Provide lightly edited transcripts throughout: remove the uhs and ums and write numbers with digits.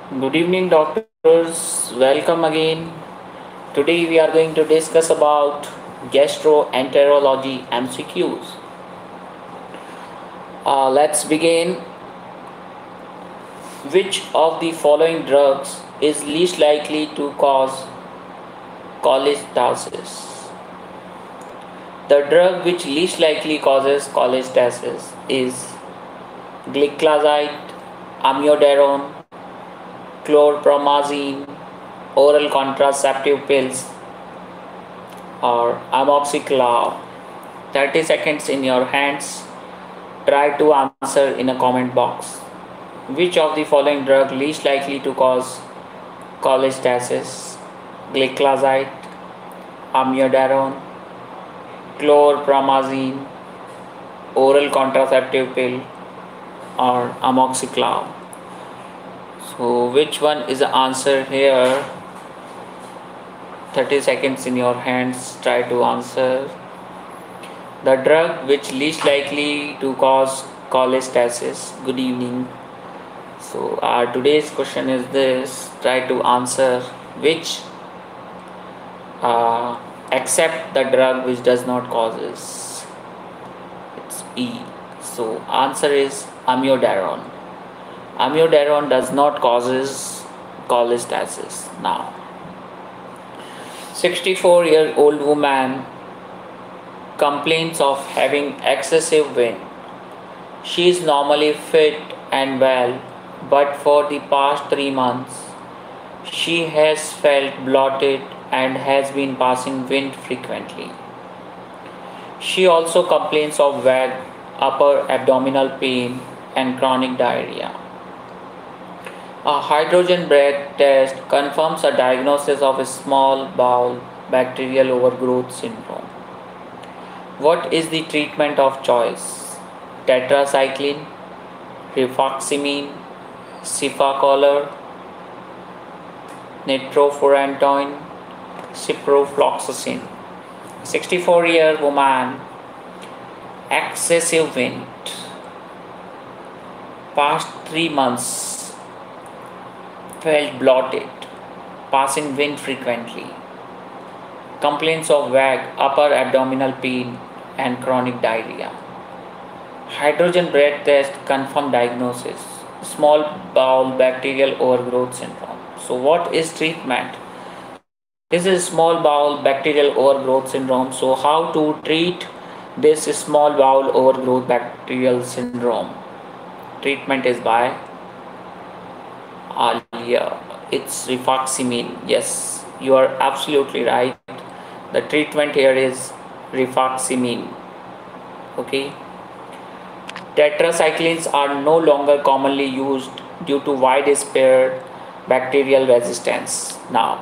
Good evening, doctors. Welcome again. Today we are going to discuss about gastroenterology MCQs. Let's begin. Which of the following drugs is least likely to cause cholestasis? The drug which least likely causes cholestasis is gliclazide, amiodarone, chlorpromazine, oral contraceptive pills, or amoxiclav. 30 seconds in your hands. Try to answer in a comment box. Which of the following drug least likely to cause cholestasis? Gliclazide, amiodarone, chlorpromazine, oral contraceptive pill, or amoxiclav. So which one is the answer here? 30 seconds in your hands. Try to answer. The drug which least likely to cause cholestasis. Good evening. So our today's question is this. Try to answer which except the drug which does not causes. It's E. So answer is amiodarone. Amiodarone does not causes cholestasis. Now 64-year-old woman complains of having excessive wind. She is normally fit and well, but for the past 3 months, she has felt bloated and has been passing wind frequently. She also complains of vague upper abdominal pain and chronic diarrhea. A hydrogen breath test confirms a diagnosis of a small bowel bacterial overgrowth syndrome. What is the treatment of choice? Tetracycline, rifaximin, cefacolor, nitrofurantoin, ciprofloxacin. 64-year woman, excessive wind. Past 3 months, felt bloated, passing wind frequently. Complaints of vague upper abdominal pain and chronic diarrhea. Hydrogen breath test confirmed diagnosis. Small bowel bacterial overgrowth syndrome. So what is treatment? This is small bowel bacterial overgrowth syndrome. So how to treat this small bowel overgrowth bacterial syndrome? Treatment is by Alia. It's rifaximin. Yes, you are absolutely right. The treatment here is rifaximin. Okay. Tetracyclines are no longer commonly used due to widespread bacterial resistance now.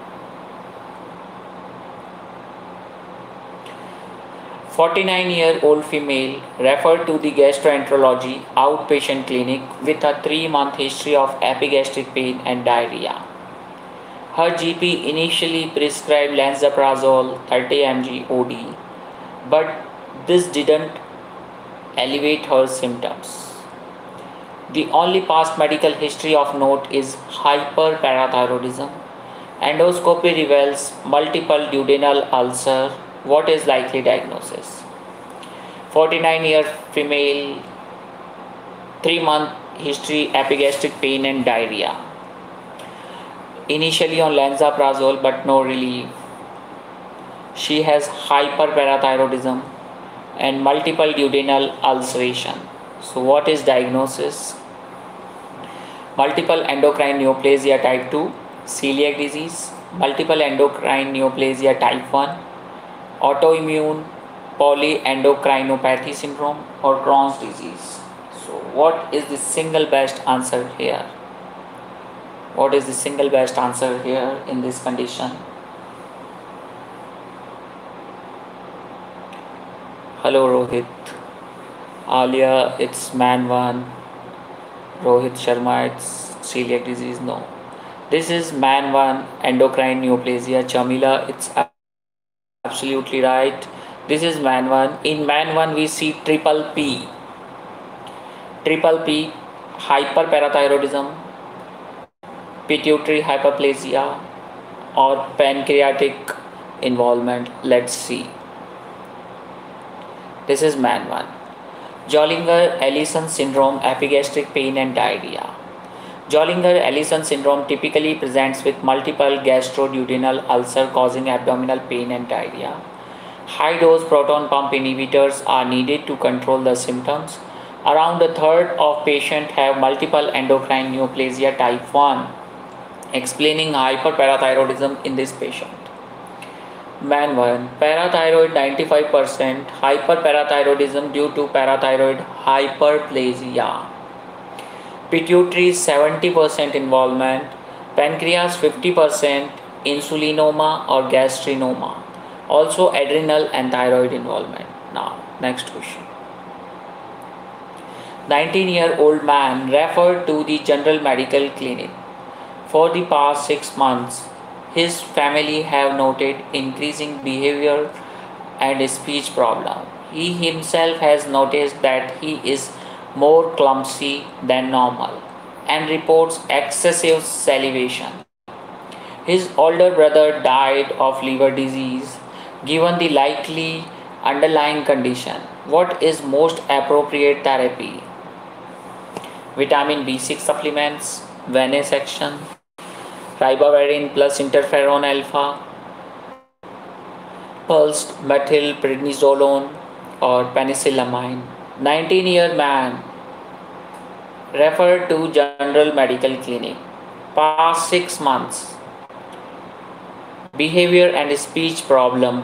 49-year-old female referred to the gastroenterology outpatient clinic with a 3-month history of epigastric pain and diarrhea. Her GP initially prescribed lansoprazole 30 mg OD, but this didn't alleviate her symptoms. The only past medical history of note is hyperparathyroidism. Endoscopy reveals multiple duodenal ulcer. What is likely diagnosis? 49-year female, 3-month history, epigastric pain and diarrhea. Initially on lansoprazole but no relief. She has hyperparathyroidism and multiple duodenal ulceration. So what is diagnosis? Multiple endocrine neoplasia type 2, celiac disease, multiple endocrine neoplasia type 1, autoimmune polyendocrinopathy syndrome, or Crohn's disease. So what is the single best answer here? What is the single best answer here in this condition? Hello Rohit. Alia, it's man 1. Rohit Sharma, it's celiac disease. No. This is man 1, endocrine neoplasia. Chamila, it's absolutely right. This is man 1. In man 1, we see triple P. Triple P, hyperparathyroidism, pituitary hyperplasia, or pancreatic involvement? Let's see. This is man 1. Zollinger-Ellison syndrome, epigastric pain and diarrhea. Zollinger-Ellison syndrome typically presents with multiple gastroduodenal ulcer causing abdominal pain and diarrhea. High-dose proton pump inhibitors are needed to control the symptoms. Around a third of patients have multiple endocrine neoplasia type 1, explaining hyperparathyroidism in this patient. Man 1. Parathyroid 95%, hyperparathyroidism due to parathyroid hyperplasia. Pituitary 70% involvement, pancreas 50%, insulinoma or gastrinoma. Also adrenal and thyroid involvement. Now, next question. 19-year-old man referred to the general medical clinic. For the past 6 months, his family have noted increasing behavior and speech problem. He himself has noticed that he is more clumsy than normal and reports excessive salivation. His older brother died of liver disease. Given the likely underlying condition, what is most appropriate therapy? Vitamin B6 supplements, venesection, ribavirin plus interferon alpha, pulsed methylprednisolone, or penicillamine. 19-year man referred to general medical clinic. Past 6 months. Behavior speech problem.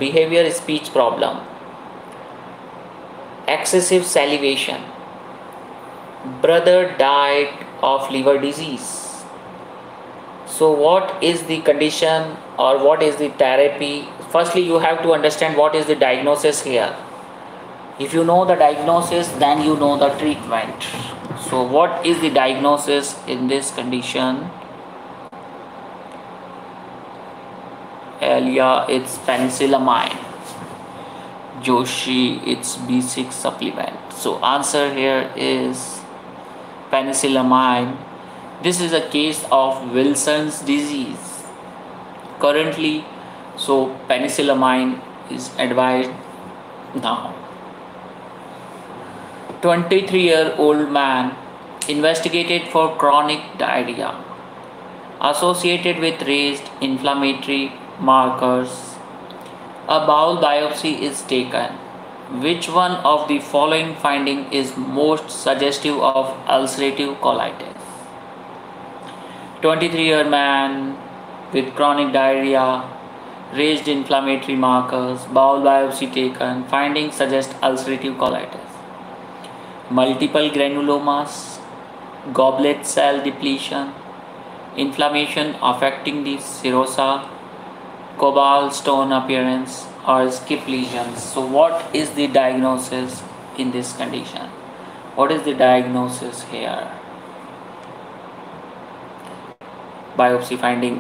Excessive salivation. Brother died of liver disease. So what is the condition or what is the therapy? Firstly, you have to understand what is the diagnosis here. If you know the diagnosis, then you know the treatment. So what is the diagnosis in this condition? Elia, it's penicillamine. Joshi, it's B6 supplement. So answer here is penicillamine. This is a case of Wilson's disease. Currently, so penicillamine is advised now. 23-year-old man investigated for chronic diarrhea associated with raised inflammatory markers. A bowel biopsy is taken. Which one of the following finding is most suggestive of ulcerative colitis? 23-year man with chronic diarrhea, raised inflammatory markers, bowel biopsy taken, findings suggest ulcerative colitis. Multiple granulomas, goblet cell depletion, inflammation affecting the serosa, cobalt stone appearance, or skip lesions. So what is the diagnosis in this condition? What is the diagnosis here? Biopsy finding.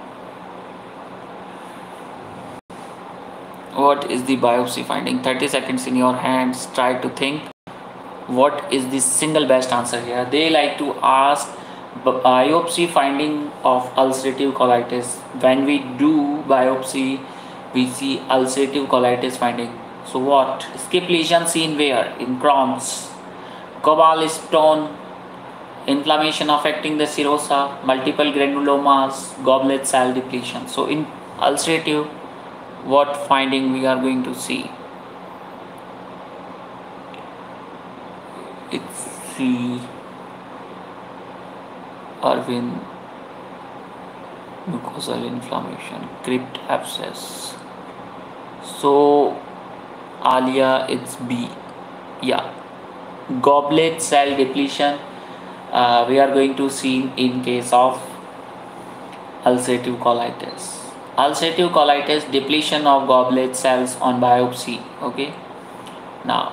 What is the biopsy finding? 30 seconds in your hands. Try to think what is the single best answer here. They like to ask biopsy finding of ulcerative colitis. When we do biopsy, we see ulcerative colitis finding. So what? Skip lesion seen where? In Crohn's. Cobalt stone, inflammation affecting the serosa, multiple granulomas, goblet cell depletion. So in ulcerative, what finding we are going to see? It's C. Irwin, mucosal inflammation, crypt abscess. So Alia, it's B. Yeah, goblet cell depletion we are going to see in case of ulcerative colitis. Ulcerative colitis, depletion of goblet cells on biopsy. Okay, now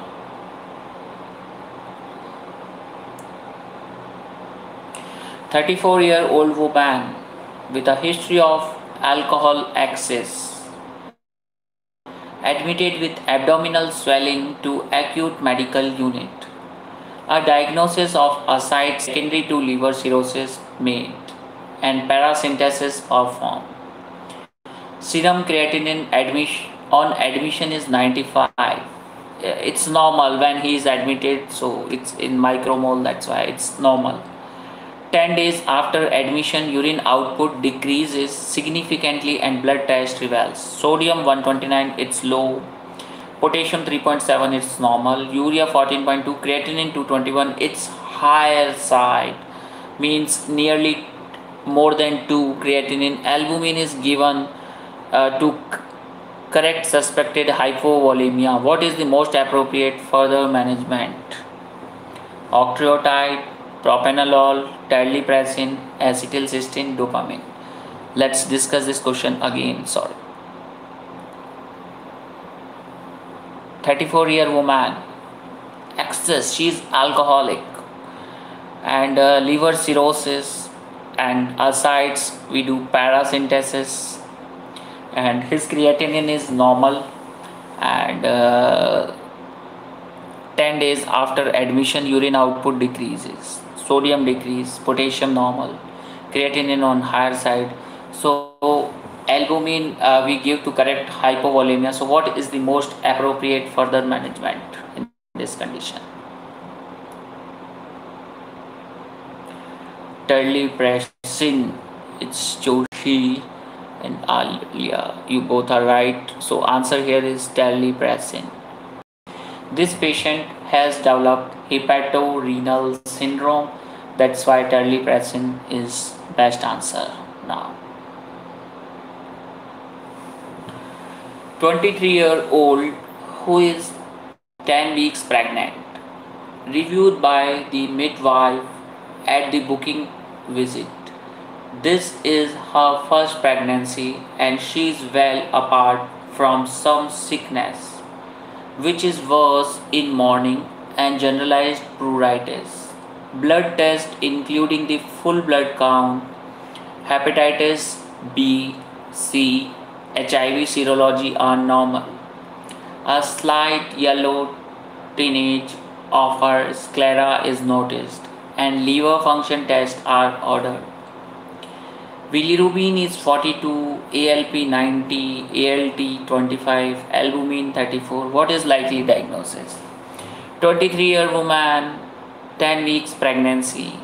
34-year-old woman with a history of alcohol excess admitted with abdominal swelling to acute medical unit. A diagnosis of ascites secondary to liver cirrhosis made. and parasynthesis are formed. Serum creatinine on admission is 95. It's normal when he is admitted, so it's in micromole, that's why it's normal. 10 days after admission, urine output decreases significantly and blood test reveals sodium 129, it's low, potassium 3.7, it's normal, urea 14.2, creatinine 221, it's higher side, means nearly more than 2 creatinine. Albumin is given to correct suspected hypovolemia. What is the most appropriate further management? Octreotide, propranolol, terlipressin, acetylcysteine, dopamine. Let's discuss this question again. Sorry. 34-year woman, excess, she is alcoholic, and liver cirrhosis, and asides, we do parasynthesis, and his creatinine is normal, and 10 days after admission urine output decreases, sodium decrease, potassium normal, creatinine on higher side. So albumin we give to correct hypovolemia. So what is the most appropriate further management in this condition? Terlipressin, it's Joshi and Alia. You both are right. So answer here is terlipressin. This patient has developed hepatorenal syndrome. That's why terlipressin is best answer now. 23-year-old who is 10 weeks pregnant, reviewed by the midwife at the booking visit. This is her first pregnancy and she is well apart from some sickness, which is worse in morning, and generalized pruritus. Blood test including the full blood count, hepatitis B, C, HIV serology are normal. A slight yellow tinge of her sclera is noticed and liver function tests are ordered. Bilirubin is 42, ALP 90, ALT 25, albumin 34. What is likely diagnosis? 23-year woman, 10 weeks pregnancy,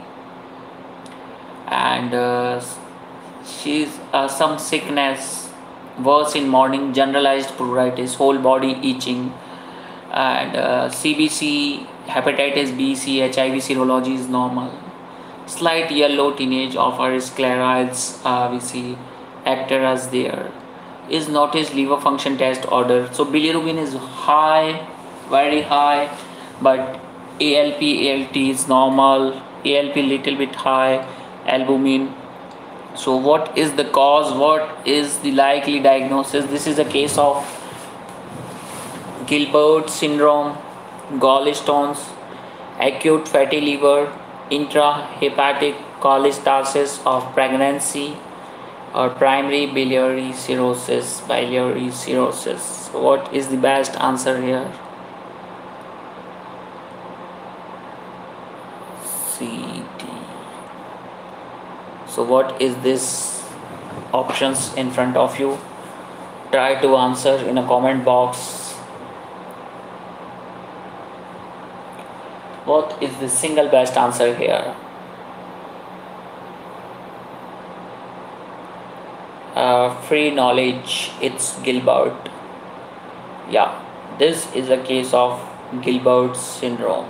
and she's some sickness, worse in morning, generalized pruritus, whole body itching, and CBC, hepatitis B, C, HIV serology is normal. Slight yellow tinge of her sclera we see actors there. Is noticed, liver function test order. So bilirubin is high, very high, but ALP, ALT is normal, ALP little bit high, albumin. So what is the cause? What is the likely diagnosis? This is a case of Gilbert syndrome, gallstones, acute fatty liver, intrahepatic cholestasis of pregnancy, or primary biliary cirrhosis. So what is the best answer here? CT. So what is this options in front of you? Try to answer in a comment box. What is the single best answer here? Free knowledge, it's Gilbert. Yeah, this is a case of Gilbert syndrome.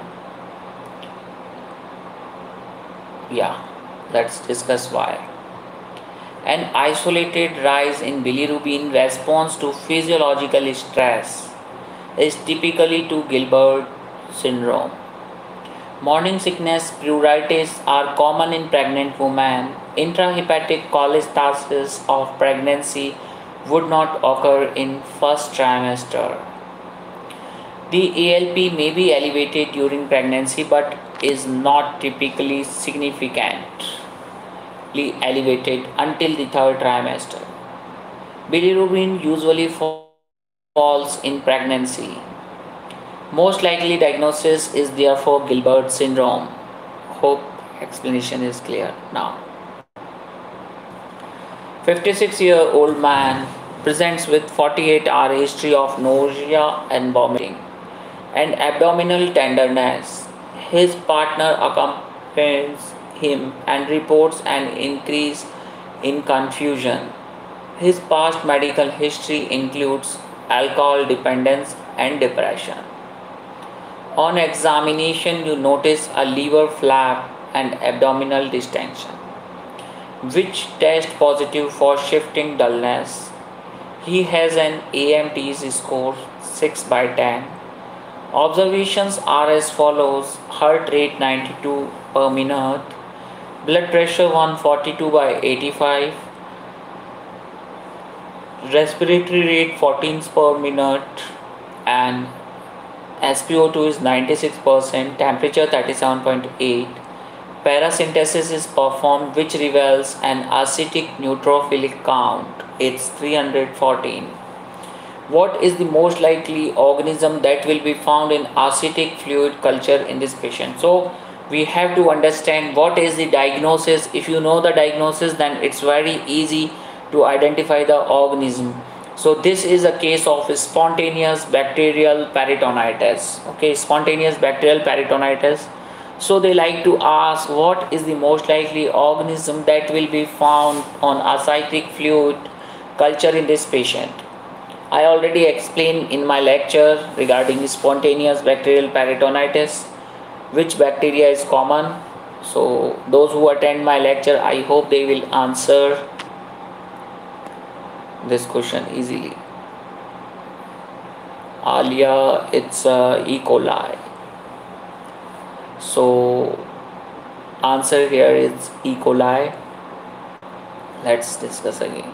Yeah, let's discuss why. An isolated rise in bilirubin response to physiological stress is typically to Gilbert syndrome. Morning sickness, pruritus are common in pregnant women. Intrahepatic cholestasis of pregnancy would not occur in first trimester. The ALP may be elevated during pregnancy but is not typically significantly elevated until the third trimester. Bilirubin usually falls in pregnancy. Most likely diagnosis is therefore Gilbert syndrome. Hope explanation is clear now. 56-year-old man presents with 48-hour history of nausea and vomiting and abdominal tenderness. His partner accompanies him and reports an increase in confusion. His past medical history includes alcohol dependence and depression. On examination, you notice a liver flap and abdominal distension, which test positive for shifting dullness. He has an AMT's score 6 by 10. Observations are as follows: heart rate 92 per minute, blood pressure 142 by 85, respiratory rate 14 per minute, and SpO2 is 96%, temperature 37.8. Parasynthesis is performed, which reveals an acidic neutrophilic count. It's 314. What is the most likely organism that will be found in acidic fluid culture in this patient? So we have to understand what is the diagnosis. If you know the diagnosis, then it's very easy to identify the organism. So this is a case of spontaneous bacterial peritonitis. Okay, spontaneous bacterial peritonitis. So they like to ask what is the most likely organism that will be found on acidic fluid culture in this patient. I already explained in my lecture regarding spontaneous bacterial peritonitis which bacteria is common. So those who attend my lecture, I hope they will answer this question easily. Alia, it's E. coli. So answer here is E. coli. Let's discuss again.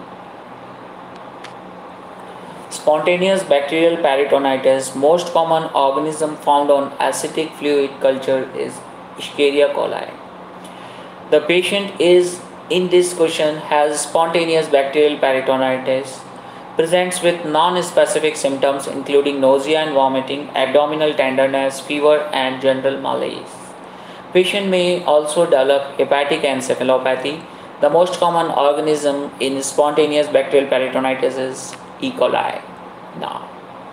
Spontaneous bacterial peritonitis, most common organism found on acidic fluid culture is Escherichia coli. The patient is in this question has spontaneous bacterial peritonitis, presents with non-specific symptoms including nausea and vomiting, abdominal tenderness, fever and general malaise. Patient may also develop hepatic encephalopathy. The most common organism in spontaneous bacterial peritonitis is E. coli. Now,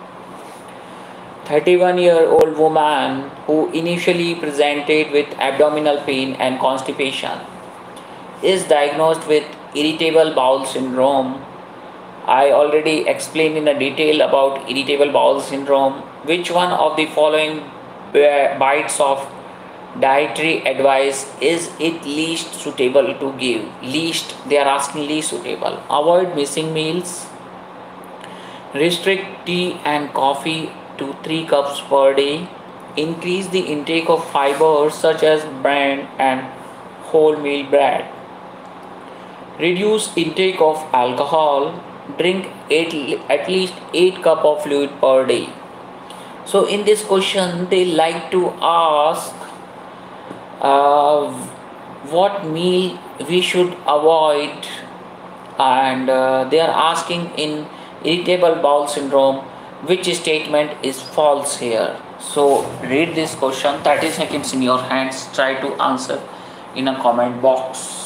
31-year-old woman who initially presented with abdominal pain and constipation is diagnosed with irritable bowel syndrome. I already explained in a detail about irritable bowel syndrome. Which one of the following bites of dietary advice is it least suitable to give? Least, they are asking least suitable. Avoid missing meals. Restrict tea and coffee to 3 cups per day. Increase the intake of fibers such as bran and wholemeal bread. Reduce intake of alcohol. Drink at least 8 cups of fluid per day. So in this question they like to ask what meal we should avoid, and they are asking in irritable bowel syndrome which statement is false here. So read this question, 30 seconds in your hands, try to answer in a comment box.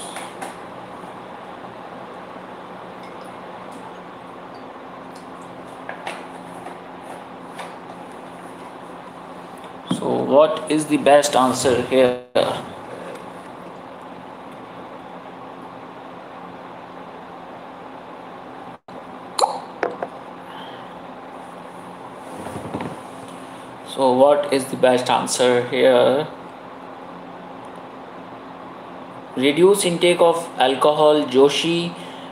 So what is the best answer here? So what is the best answer here? Reduce intake of alcohol, Joshi.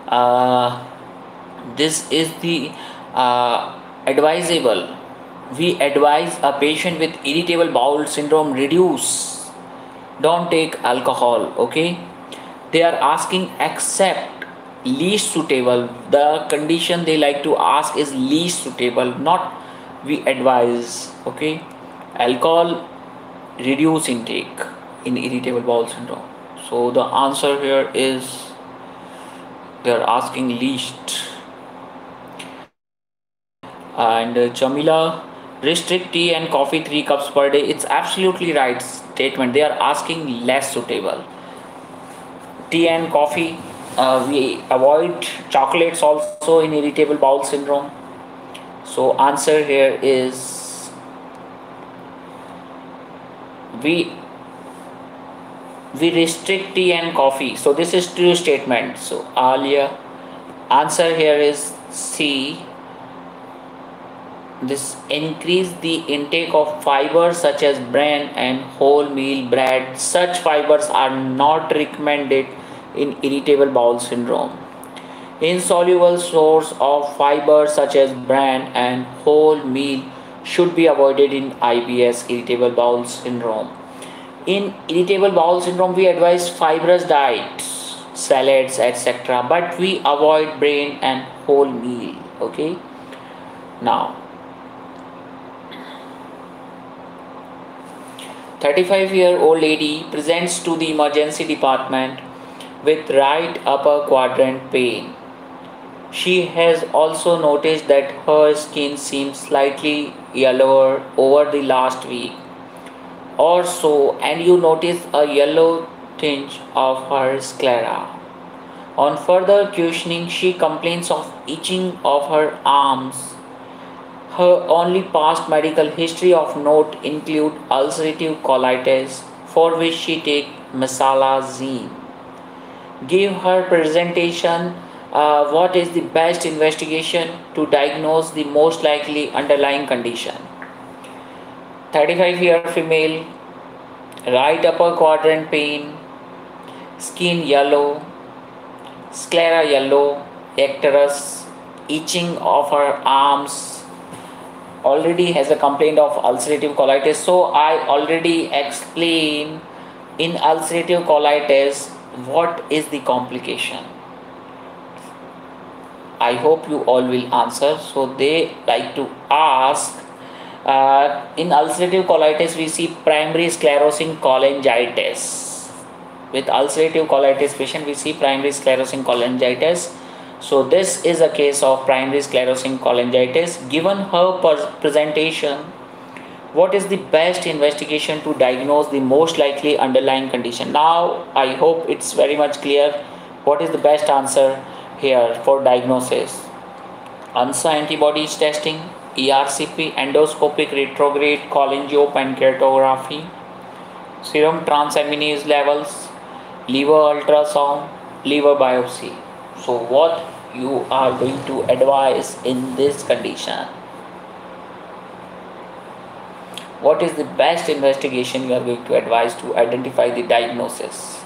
This is the advisable. We advise a patient with irritable bowel syndrome reduce. Don't take alcohol. Okay. They are asking except least suitable. The condition they like to ask is least suitable, not we advise. Okay. Alcohol reduce intake in irritable bowel syndrome. So the answer here is they are asking least. And Jamila, restrict tea and coffee 3 cups per day. It's absolutely right statement. They are asking less suitable. Tea and coffee We avoid chocolates also in irritable bowel syndrome. So answer here is we we restrict tea and coffee. So this is true statement. So earlier answer here is C. This increase the intake of fibers such as bran and wholemeal bread. Such fibers are not recommended in irritable bowel syndrome. Insoluble source of fiber such as bran and wholemeal should be avoided in IBS, irritable bowel syndrome. In irritable bowel syndrome, we advise fibrous diets, salads, etc. But we avoid bran and wholemeal. Okay. Now, 35-year-old lady presents to the emergency department with right upper quadrant pain. She has also noticed that her skin seems slightly yellower over the last week or so, and you notice a yellow tinge of her sclera. On further questioning, she complains of itching of her arms. Her only past medical history of note include ulcerative colitis, for which she takes mesalazine. Give her presentation. What is the best investigation to diagnose the most likely underlying condition? 35-year female, right upper quadrant pain, skin yellow, sclera yellow, icterus, itching of her arms, already has a complaint of ulcerative colitis. So I already explained in ulcerative colitis what is the complication. I hope you all will answer. So they like to ask, in ulcerative colitis we see primary sclerosing cholangitis. With ulcerative colitis patient we see primary sclerosing cholangitis. So this is a case of primary sclerosing cholangitis. Given her presentation, what is the best investigation to diagnose the most likely underlying condition? Now I hope it's very much clear what is the best answer here for diagnosis. ANSA antibodies testing, ERCP, endoscopic retrograde cholangiopancreatography, serum transaminase levels, liver ultrasound, liver biopsy. So what you are going to advise in this condition? What is the best investigation you are going to advise to identify the diagnosis?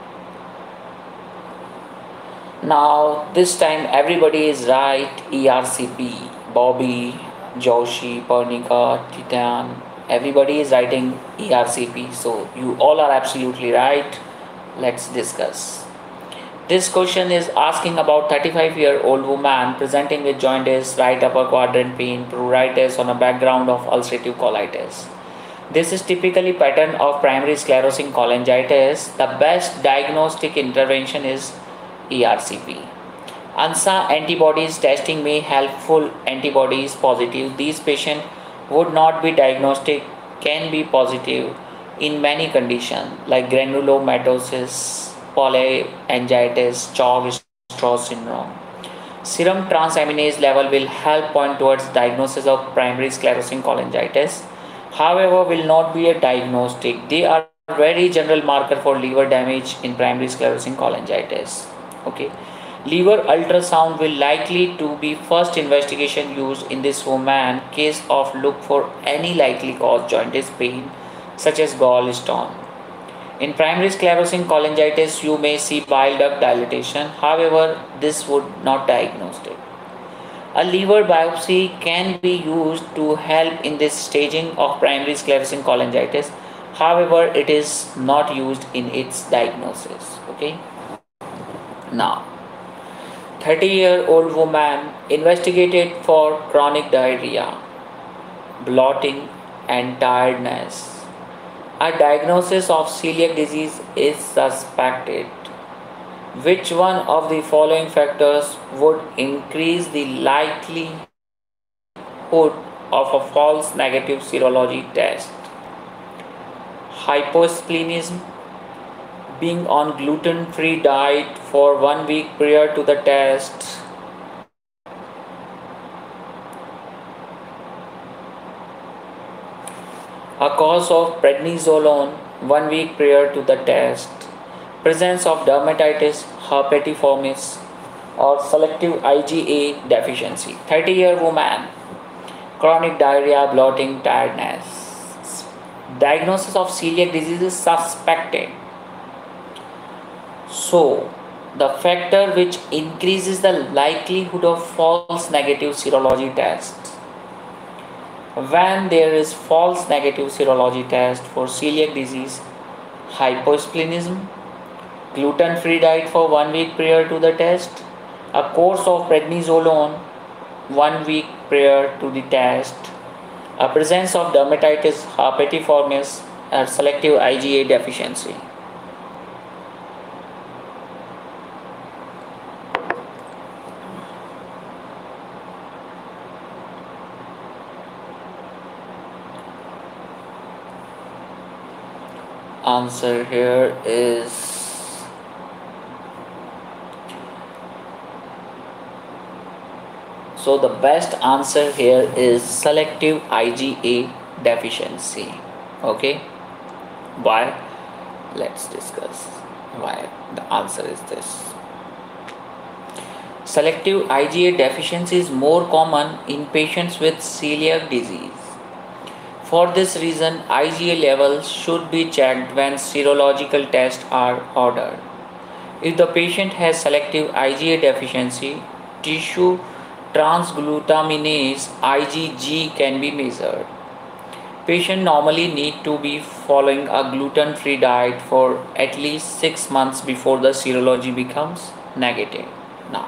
Now this time everybody is right. ERCP, Bobby, Joshi, Pernica, Titan, everybody is writing ERCP. So you all are absolutely right. Let's discuss. This question is asking about 35-year-old woman presenting with jaundice, right upper quadrant pain, pruritus on a background of ulcerative colitis. This is typically pattern of primary sclerosing cholangitis. The best diagnostic intervention is ERCP. ANSA antibodies testing may helpful antibodies positive. These patients would not be diagnostic, can be positive in many conditions like granulomatosis, polyangiitis, Chog-Strauss syndrome. Serum transaminase level will help point towards diagnosis of primary sclerosing cholangitis. However, will not be a diagnostic. They are very general marker for liver damage in primary sclerosing cholangitis. Okay. Liver ultrasound will likely to be first investigation used in this woman case of look for any likely cause jaundice pain such as gallstone. In primary sclerosing cholangitis, you may see bile duct dilatation. However, this would not diagnostic. A liver biopsy can be used to help in this staging of primary sclerosing cholangitis. However, it is not used in its diagnosis. Okay. Now, 30-year-old woman investigated for chronic diarrhea, bloating, and tiredness. A diagnosis of celiac disease is suspected. Which one of the following factors would increase the likelihood of a false negative serology test? Hyposplenism, being on gluten-free diet for 1 week prior to the test, a course of prednisolone 1 week prior to the test, presence of dermatitis herpetiformis or selective IgA deficiency. 30-year woman, chronic diarrhea, bloating, tiredness. Diagnosis of celiac disease is suspected. So, the factor which increases the likelihood of false negative serology tests. When there is false negative serology test for celiac disease, hyposplenism, gluten-free diet for 1 week prior to the test, a course of prednisolone 1 week prior to the test, a presence of dermatitis herpetiformis or selective IgA deficiency. Answer here is so the best answer here is selective IgA deficiency. Okay, why? Let's discuss why the answer is this. Selective IgA deficiency is more common in patients with celiac disease. For this reason, IgA levels should be checked when serological tests are ordered. If the patient has selective IgA deficiency, tissue transglutaminase IgG can be measured. Patient normally need to be following a gluten-free diet for at least 6 months before the serology becomes negative. Now,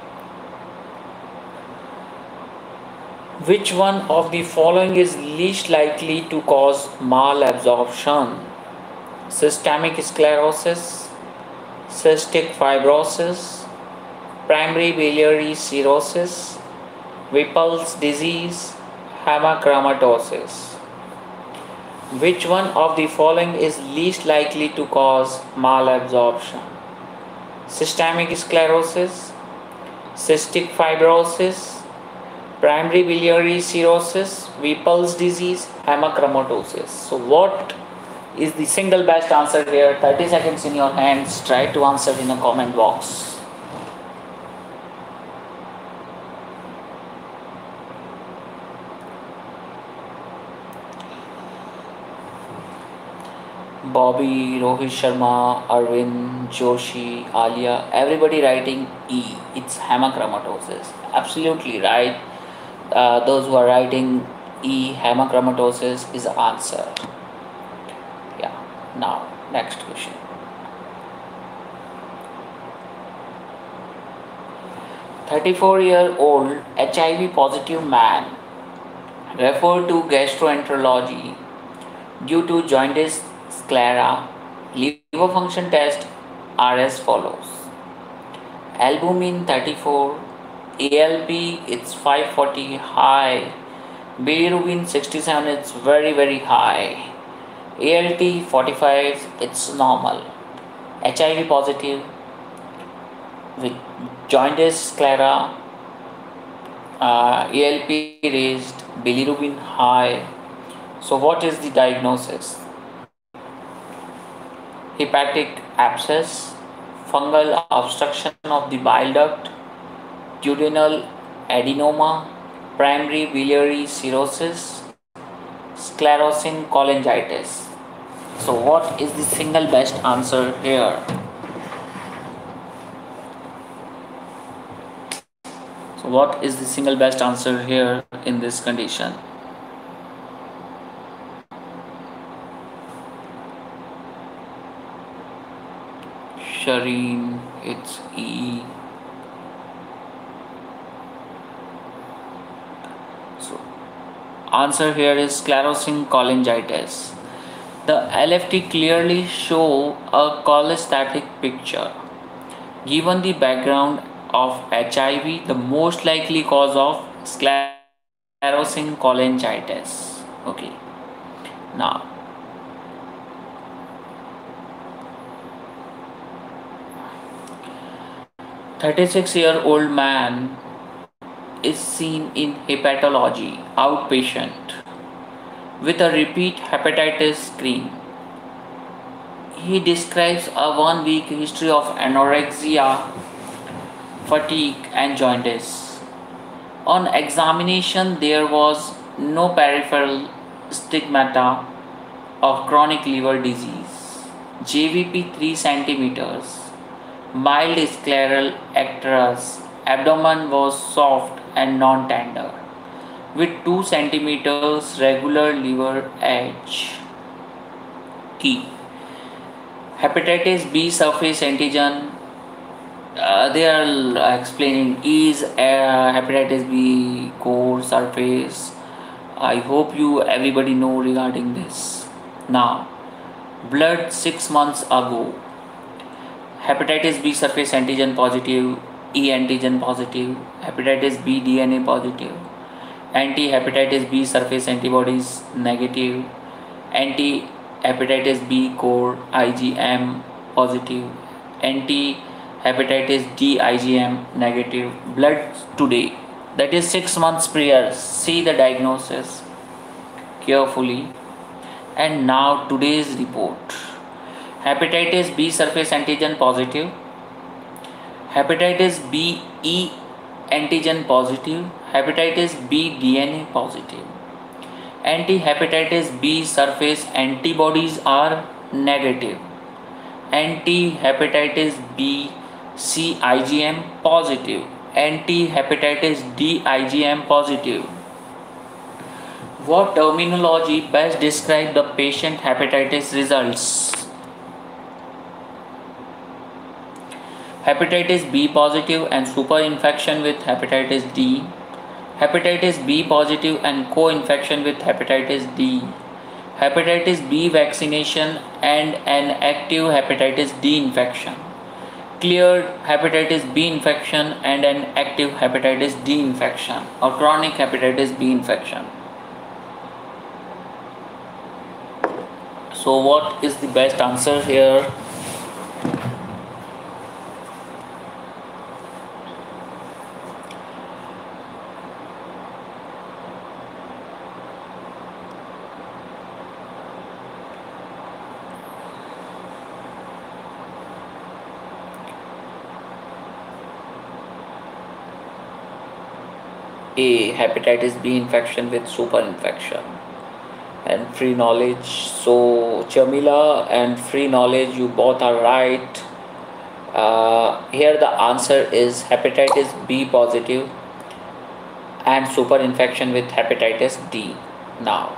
which one of the following is least likely to cause malabsorption? Systemic sclerosis, cystic fibrosis, primary biliary cirrhosis, Whipple's disease, hemochromatosis. Which one of the following is least likely to cause malabsorption? Systemic sclerosis, cystic fibrosis, primary biliary cirrhosis, Whipple's disease, hemochromatosis. So what is the single best answer here? 30 seconds in your hands. Try to answer in the comment box. Bobby, Rohit Sharma, Arvind, Joshi, Alia, everybody writing E. It's hemochromatosis. Absolutely right. Those who are writing E, hemochromatosis is the answer. Yeah. Now, next question. 34-year-old HIV positive man referred to gastroenterology due to jaundice, sclera. Liver function test are as follows: albumin 34, ALP it's 540 high, bilirubin 67 it's very high, ALT 45 it's normal. HIV positive with jaundice, sclera, ALP raised, bilirubin high. So what is the diagnosis? Hepatic abscess, fungal obstruction of the bile duct, duodenal adenoma, primary biliary cirrhosis, sclerosing cholangitis. So what is the single best answer here? So what is the single best answer here in this condition? Shireen, it's E. So answer here is sclerosing cholangitis. The LFT clearly show a cholestatic picture. Given the background of HIV, the most likely cause of sclerosing cholangitis. Okay. Now, 36-year-old man is seen in hepatology outpatient with a repeat hepatitis screen. He describes a 1 week history of anorexia, fatigue, and jaundice. On examination, there was no peripheral stigmata of chronic liver disease. JVP 3 centimeters, mild scleral icterus, abdomen was soft and non-tender, with 2 centimeters regular liver edge. Key: hepatitis B surface antigen. They are explaining is hepatitis B core surface. I hope you everybody know regarding this. Now, blood 6 months ago. Hepatitis B surface antigen positive, E antigen positive, hepatitis B DNA positive, anti hepatitis B surface antibodies negative, anti hepatitis B core IgM positive, anti hepatitis D IgM negative. Blood today, that is 6 months prior. See the diagnosis carefully. And now today's report: hepatitis B surface antigen positive, hepatitis B E antigen positive, hepatitis B DNA positive. Anti hepatitis B surface antibodies are negative. Anti hepatitis B C IgM positive. Anti hepatitis D IgM positive. What terminology best describe the patient hepatitis results? Hepatitis B positive and superinfection with hepatitis D, hepatitis B positive and co-infection with hepatitis D, hepatitis B vaccination and an active hepatitis D infection, cleared hepatitis B infection and an active hepatitis D infection, or chronic hepatitis B infection. So what is the best answer here? A. Hepatitis B infection with superinfection. And free knowledge. So Chamila and free knowledge, you both are right. Here the answer is hepatitis B positive and superinfection with hepatitis D. Now,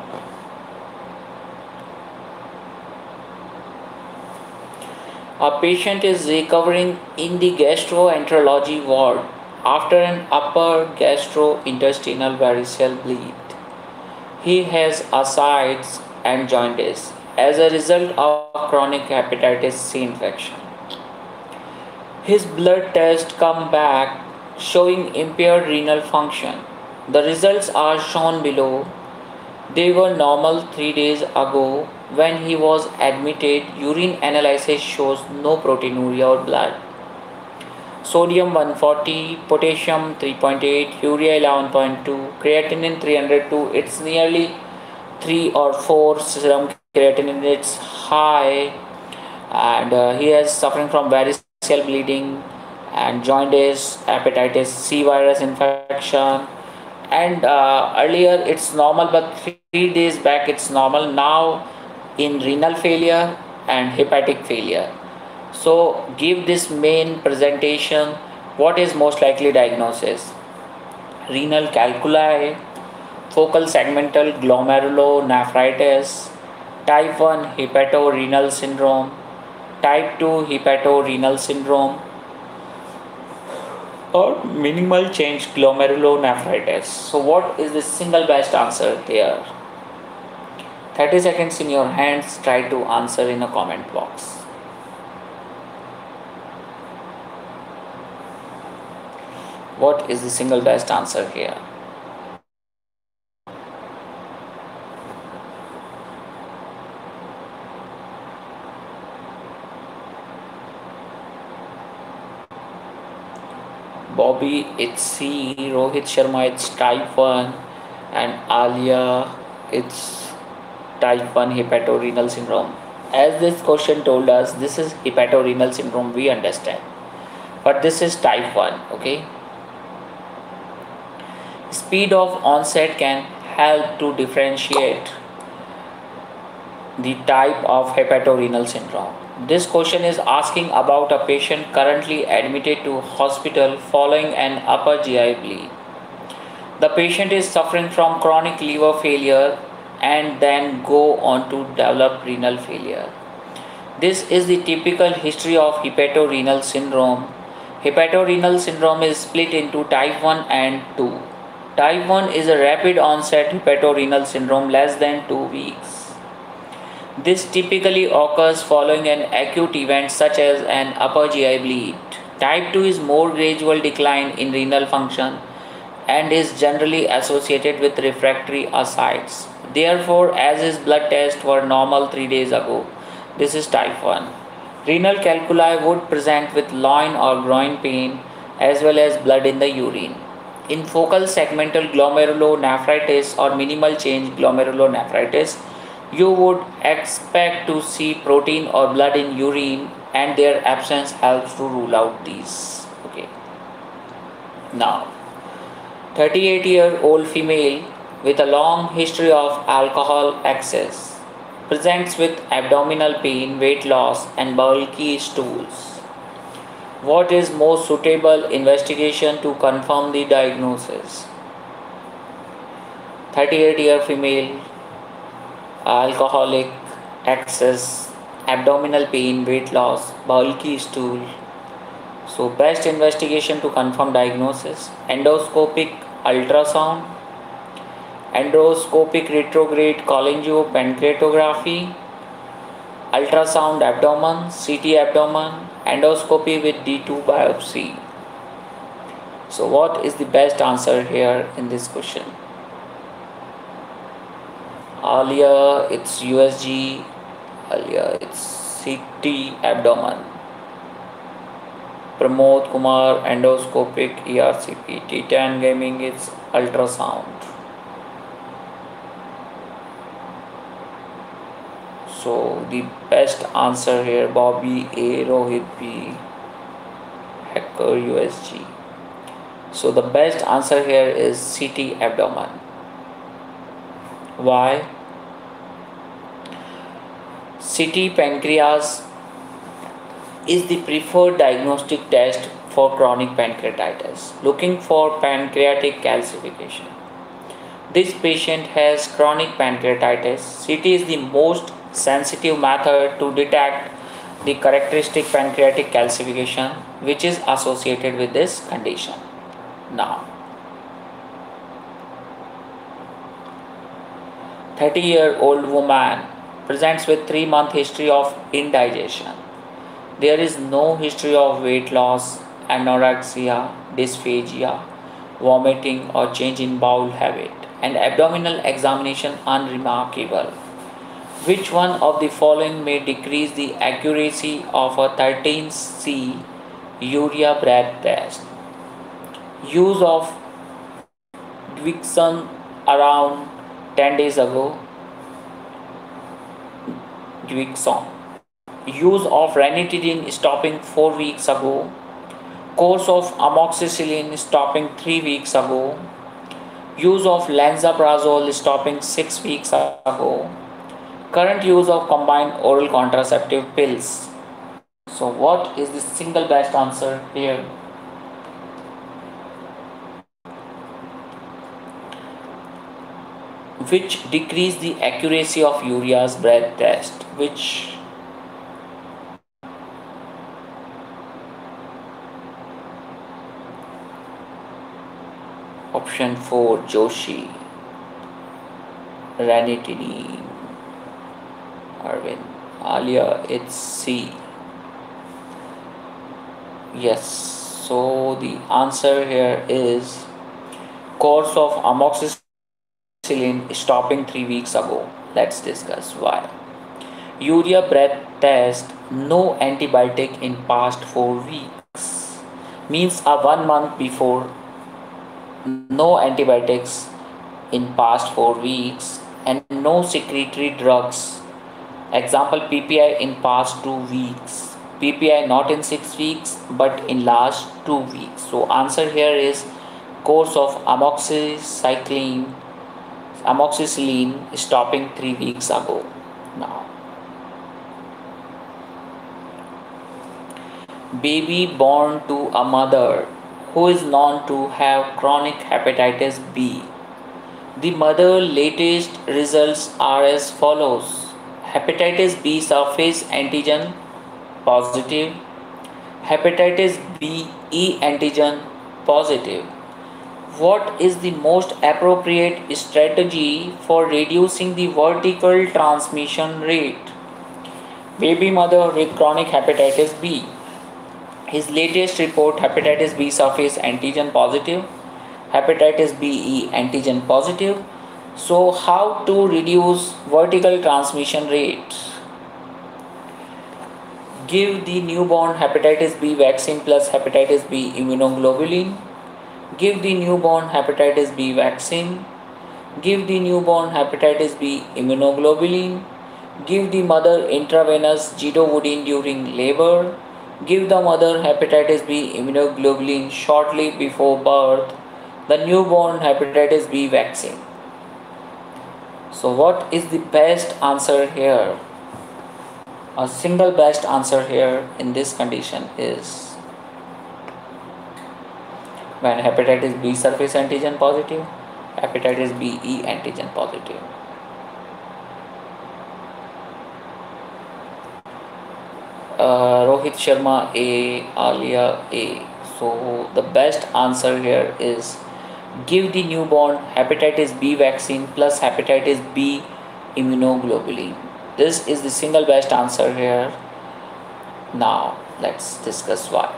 a patient is recovering in the gastroenterology ward after an upper gastrointestinal varicose bleed. He has ascites and jaundice as a result of chronic hepatitis C infection. His blood tests come back showing impaired renal function. The results are shown below. They were normal 3 days ago when he was admitted. Urine analysis shows no proteinuria or blood. Sodium 140, potassium 3.8, urea 11.2, creatinine 302. It's nearly 3 or 4 serum creatinine. It's high, and he is suffering from varicose bleeding and jaundice, hepatitis C virus infection. And earlier it's normal, but 3 days back it's normal. Now in renal failure and hepatic failure. So give this main presentation. What is most likely diagnosis? Renal calculi, focal segmental glomerulonephritis, type 1 hepatorenal syndrome, type 2 hepatorenal syndrome, or minimal change glomerulonephritis. So what is the single best answer here? 30 seconds in your hands. Try to answer in a comment box. What is the single best answer here? Bobby, it's C. Rohit Sharma, it's type 1. And Alia, it's type 1 hepatorenal syndrome. As this question told us, this is hepatorenal syndrome, we understand. But this is type 1, okay? Speed of onset can help to differentiate the type of hepatorenal syndrome. This question is asking about a patient currently admitted to hospital following an upper GI bleed. The patient is suffering from chronic liver failure and then go on to develop renal failure. This is the typical history of hepatorenal syndrome. Hepatorenal syndrome is split into type 1 and 2. Type 1 is a rapid onset hepatorenal syndrome less than 2 weeks. This typically occurs following an acute event such as an upper GI bleed. Type 2 is more gradual decline in renal function and is generally associated with refractory ascites. Therefore, as his blood tests were normal 3 days ago, this is type 1. Renal calculi would present with loin or groin pain as well as blood in the urine. In focal segmental glomerulonephritis or minimal change glomerulonephritis, you would expect to see protein or blood in urine, and their absence helps to rule out these. Okay. Now, 38-year-old female with a long history of alcohol excess presents with abdominal pain, weight loss, and bulky stools. What is most suitable investigation to confirm the diagnosis? 38-year female, alcoholic, excess, abdominal pain, weight loss, bulky stool. So best investigation to confirm diagnosis: endoscopic ultrasound, endoscopic retrograde cholangiopancreatography, ultrasound abdomen, CT abdomen, endoscopy with D2 biopsy. So what is the best answer here in this question? Earlier it's USG, earlier it's CT abdomen. Pramod Kumar, endoscopic ERCP. Titan Gaming, it's ultrasound. So the best answer here, Bobby A, Rohit B, Hacker USG. So the best answer here is CT abdomen. Why? CT pancreas is the preferred diagnostic test for chronic pancreatitis, looking for pancreatic calcification. This patient has chronic pancreatitis. CT is the most sensitive method to detect the characteristic pancreatic calcification which is associated with this condition. Now, 30-year-old woman presents with 3-month history of indigestion. There is no history of weight loss, anorexia, dysphagia, vomiting or change in bowel habit, and abdominal examination unremarkable. Which one of the following may decrease the accuracy of a 13C urea breath test? Use of Dixon around 10 days ago. Dixon. Use of ranitidine stopping 4 weeks ago. Course of amoxicillin stopping 3 weeks ago. Use of lansoprazole stopping 6 weeks ago. Current use of combined oral contraceptive pills. So what is the single best answer here? Which decrease the accuracy of urea's breath test? Which? Option 4, Joshi. Ranitidine. Arvind. Alia, it's C. Yes. So the answer here is course of amoxicillin stopping 3 weeks ago. Let's discuss why. Urea breath test, no antibiotic in past 4 weeks. means a 1 month before, no antibiotics in past 4 weeks, and no secretory drugs. Example, PPI in past 2 weeks, PPI not in 6 weeks but in last 2 weeks. So answer here is course of amoxicillin stopping 3 weeks ago. Now, baby born to a mother who is known to have chronic hepatitis B. The mother latest results are as follows: hepatitis B surface antigen positive, hepatitis B E antigen positive. What is the most appropriate strategy for reducing the vertical transmission rate? Baby mother with chronic hepatitis B. His latest report hepatitis B surface antigen positive, hepatitis B E antigen positive. So, how to reduce vertical transmission rate? Give the newborn hepatitis B vaccine plus hepatitis B immunoglobulin. Give the newborn hepatitis B vaccine. Give the newborn hepatitis B immunoglobulin. Give the mother intravenous zidovudine during labor. Give the mother hepatitis B immunoglobulin shortly before birth. The newborn hepatitis B vaccine. So, what is the best answer here? A single best answer here in this condition is when hepatitis B surface antigen positive, hepatitis B E antigen positive. Rohit Sharma A, Alia A. So the best answer here is give the newborn hepatitis B vaccine plus hepatitis B immunoglobulin. This is the single best answer here. Now let's discuss why.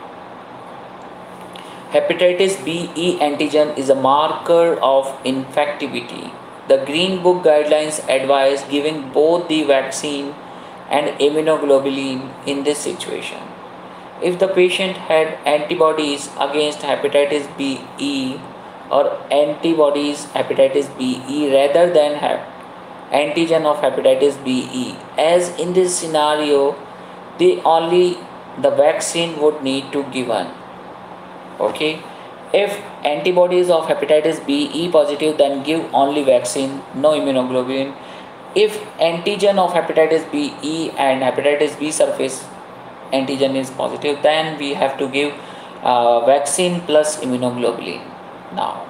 Hepatitis B E antigen is a marker of infectivity. The Green Book guidelines advise giving both the vaccine and immunoglobulin in this situation. If the patient had antibodies against hepatitis B E or antibodies hepatitis B E rather than antigen of hepatitis B E, as in this scenario, the vaccine would need to given. Okay, if antibodies of hepatitis B E positive, then give only vaccine, no immunoglobulin. If antigen of hepatitis B E and hepatitis B surface antigen is positive, then we have to give vaccine plus immunoglobulin. Now,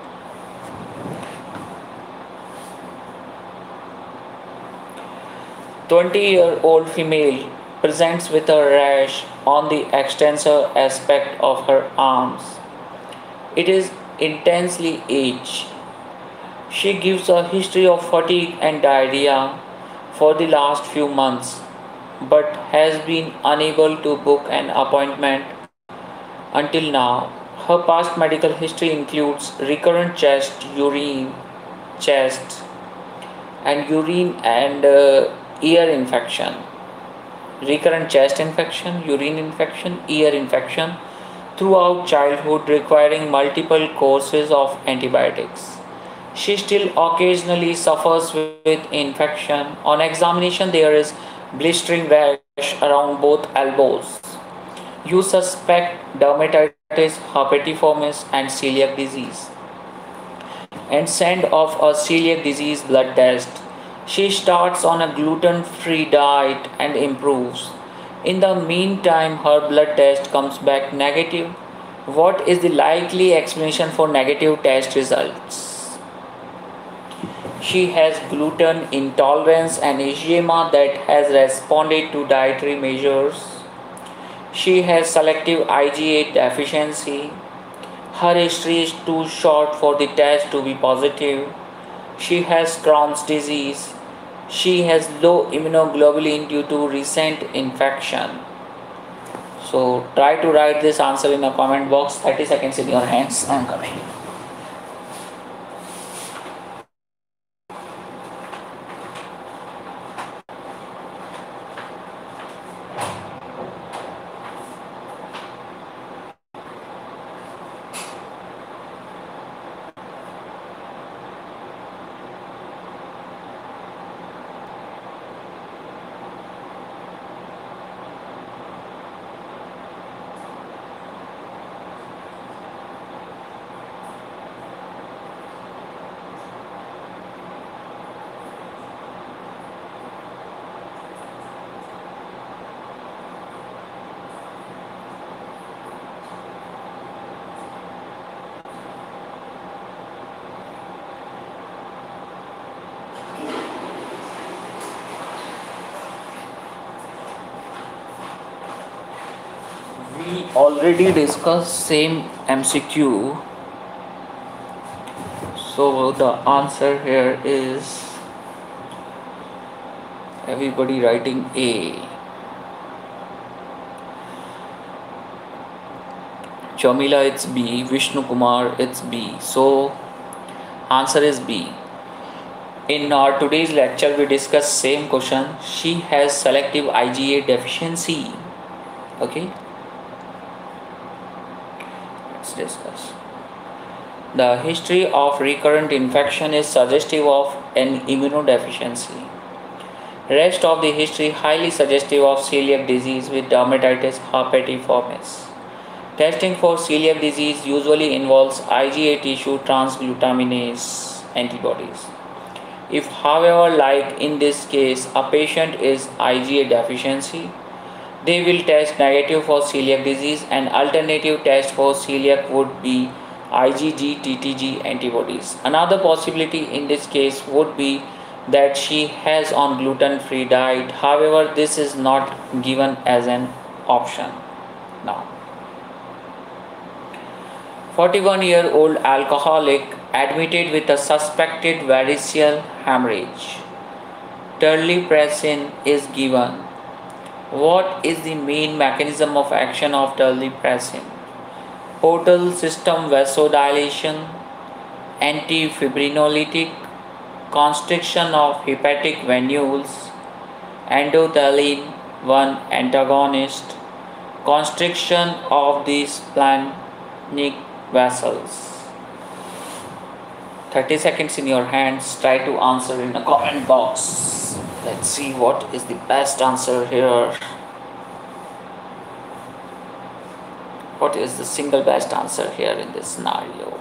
20-year-old female presents with a rash on the extensor aspect of her arms. It is intensely itchy. She gives a history of fatigue and diarrhea for the last few months, but has been unable to book an appointment until now. Her past medical history includes recurrent chest and urine and ear infection, recurrent chest infection, urine infection, ear infection throughout childhood requiring multiple courses of antibiotics. She still occasionally suffers with infection. On examination, there is blistering rash around both elbows. You suspect dermatitis herpetiformis and celiac disease and send off a celiac disease blood test. She starts on a gluten free diet and improves. In the meantime, her blood test comes back negative. What is the likely explanation for negative test results? She has gluten intolerance and eczema that has responded to dietary measures. She has selective IgA deficiency. Her history is too short for the test to be positive. She has Crohn's disease. She has low immunoglobulin due to recent infection. So try to write this answer in a comment box. 30 seconds in your hands. I am coming. already discussed same MCQ. So the answer here is everybody writing A. Chamila, it's B. Vishnu Kumar, it's B. So answer is B. In our today's lecture, we discuss same question. She has selective IgA deficiency. Okay, let's discuss. The history of recurrent infection is suggestive of an immunodeficiency. Rest of the history highly suggestive of celiac disease with dermatitis herpetiformis. Testing for celiac disease usually involves IgA tissue transglutaminase antibodies. If, however, like in this case, a patient is IgA deficiency, they will test negative for celiac disease. An alternative test for celiac would be IgG-TTG antibodies. Another possibility in this case would be that she has on gluten-free diet. However, this is not given as an option. Now, 41-year-old alcoholic admitted with a suspected variceal hemorrhage. Terlipressin is given. What is the main mechanism of action of terlipressin? Portal system vasodilation, antifibrinolytic, constriction of hepatic venules, endothelin 1 antagonist, constriction of the splenic vessels. 30 seconds in your hands. Try to answer in the comment box. Let's see what is the best answer here. What is the single best answer here in this scenario?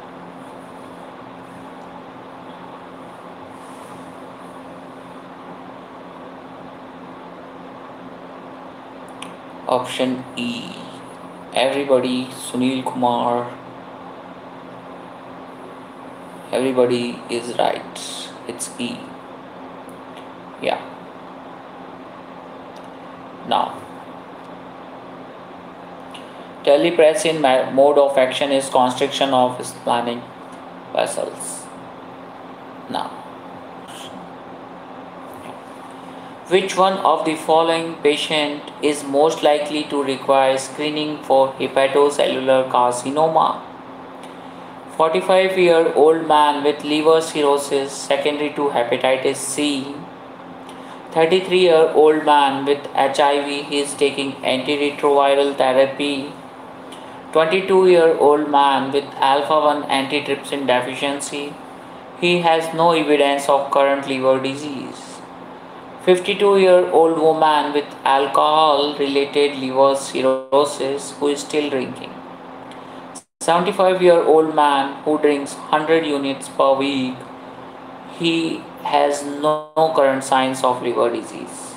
Option E. Everybody, Sunil Kumar. Everybody is right. It's E. Yeah. Now, terlipressin mode of action is constriction of splenic vessels. Now, which one of the following patient is most likely to require screening for hepatocellular carcinoma? 45-year-old man with liver cirrhosis secondary to hepatitis C. 33-year-old man with HIV, he is taking antiretroviral therapy. 22-year-old man with alpha-1 antitrypsin deficiency, he has no evidence of current liver disease. 52-year-old woman with alcohol-related liver cirrhosis who is still drinking. 75-year-old man who drinks 100 units per week, he has no current signs of liver disease.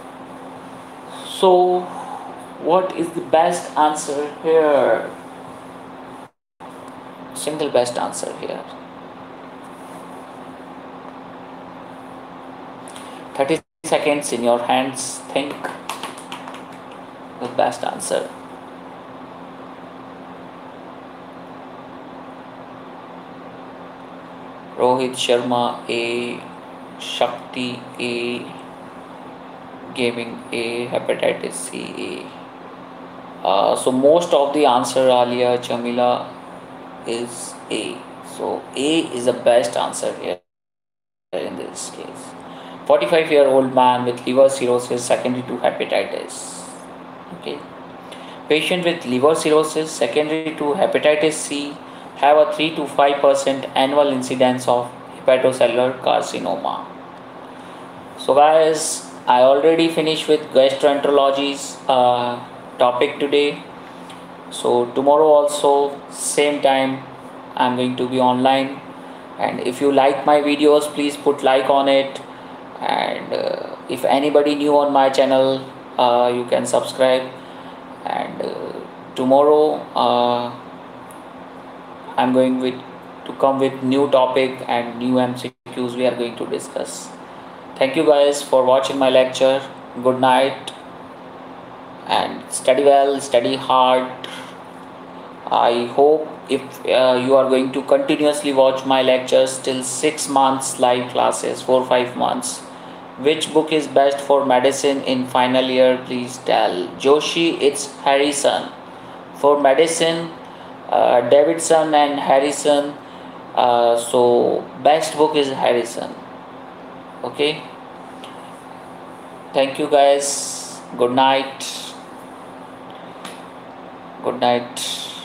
So, what is the best answer here? Single best answer here. 30 seconds in your hands. Think the best answer. Rohit Sharma A, Shakti A, Gaming A, Hepatitis C A. So most of the answer earlier, Chamila, is A. So A is the best answer here in this case. 45-year-old man with liver cirrhosis secondary to hepatitis. Okay. Patient with liver cirrhosis secondary to hepatitis C have a 3 to 5% annual incidence of hepatocellular carcinoma. So guys, I already finished with gastroenterology's topic today. So tomorrow also same time I'm going to be online, and if you like my videos, please put like on it, and if anybody new on my channel, you can subscribe, and tomorrow I'm going to come with new topic and new MCQs we are going to discuss. Thank you guys for watching my lecture. Good night and study well, study hard. I hope if you are going to continuously watch my lectures till 6 months live classes, 4 5 months. Which book is best for medicine in final year? Please tell. Joshi, it's Harrison. For medicine, Davidson and Harrison. So best book is Harrison. Okay. Thank you guys. Good night. Good night.